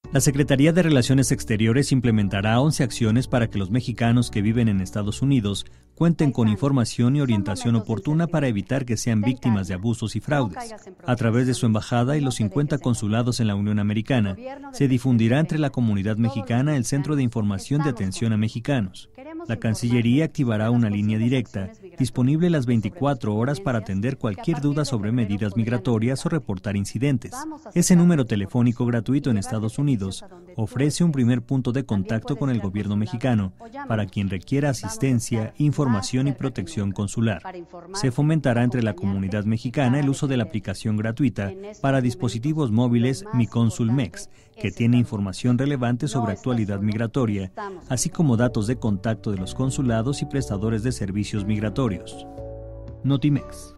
La Secretaría de Relaciones Exteriores implementará 11 acciones para que los mexicanos que viven en Estados Unidos cuenten con información y orientación oportuna para evitar que sean víctimas de abusos y fraudes. A través de su embajada y los 50 consulados en la Unión Americana, se difundirá entre la comunidad mexicana el Centro de Información de Atención a Mexicanos. La Cancillería activará una línea directa, disponible las 24 horas para atender cualquier duda sobre medidas migratorias o reportar incidentes. Ese número telefónico gratuito en Estados Unidos ofrece un primer punto de contacto con el gobierno mexicano para quien requiera asistencia, información y protección consular. Se fomentará entre la comunidad mexicana el uso de la aplicación gratuita para dispositivos móviles Mi Cónsul Mex, que tiene información relevante sobre actualidad migratoria, así como datos de contacto de los consulados y prestadores de servicios migratorios. Notimex.